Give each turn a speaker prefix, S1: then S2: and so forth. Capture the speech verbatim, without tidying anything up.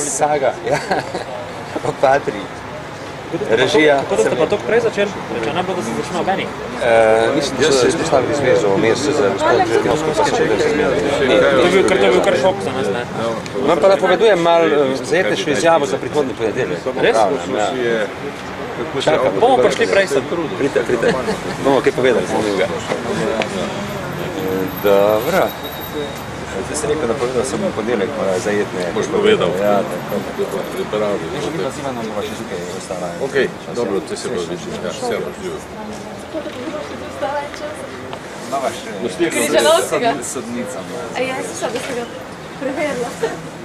S1: Saga, ja. O Patri. Režija.
S2: Kako ste pa to prej začeli? Če ne bilo, da se začne ob enih?
S1: Mislim, da so izpostavili zvezo mesece za gospod Žirnovsko, pa so da se zmeli.
S2: To je bil kar šok za nas, ne?
S1: Vam pa napovedujem malo zajetnejšo izjavo za prihodnji ponedeljek.
S2: Res?
S1: Čakam.
S2: Bomo prišli prej sem.
S1: Prite, prite. Bomo kaj povedali, samo njega. Dobro. Zdaj se nekaj napovedal, sem v ponedeljek zajetne.
S3: Boš povedal.
S1: Ja, tako.
S3: Pripravi.
S1: Še mi pa z Ivanom bova še tukaj ostala.
S3: Ok, dobro, ti se bo odličil. Ja, vse vrtljivo.
S4: Križanovskega.
S1: Sodnica.
S4: A ja, sem se ga preverila.